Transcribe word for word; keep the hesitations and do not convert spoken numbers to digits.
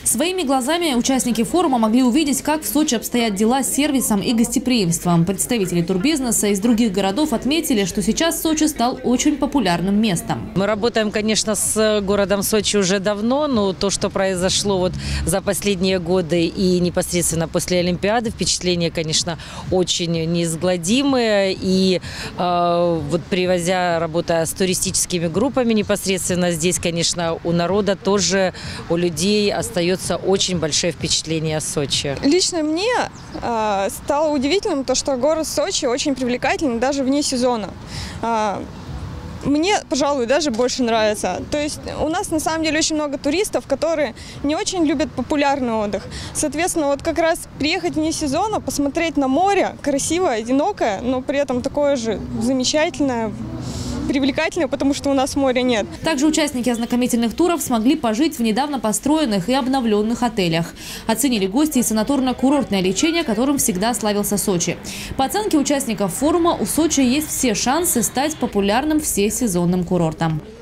Своими глазами участники форума могли увидеть, как в Сочи обстоят дела с сервисом и гостеприимством. Представители турбизнеса из других городов отметили, что сейчас Сочи стал очень популярным местом. Мы работаем, конечно, с городом Сочи уже давно, но то, что произошло вот за последние годы и непосредственно после Олимпиады, впечатления, конечно, очень неизгладимые. И э, вот привозя, работая с туристическими группами непосредственно здесь, конечно, у народа тоже, у людей остается очень большое впечатление о Сочи. Лично мне э, стало удивительным то, что город Сочи очень привлекательный даже вне сезона. Э, Мне, пожалуй, даже больше нравится. То есть у нас на самом деле очень много туристов, которые не очень любят популярный отдых. Соответственно, вот как раз приехать вне сезона, посмотреть на море, красивое, одинокое, но при этом такое же замечательное, привлекательное, потому что у нас моря нет. Также участники ознакомительных туров смогли пожить в недавно построенных и обновленных отелях. Оценили гости и санаторно-курортное лечение, которым всегда славился Сочи. По оценке участников форума, у Сочи есть все шансы стать популярным всесезонным курортом.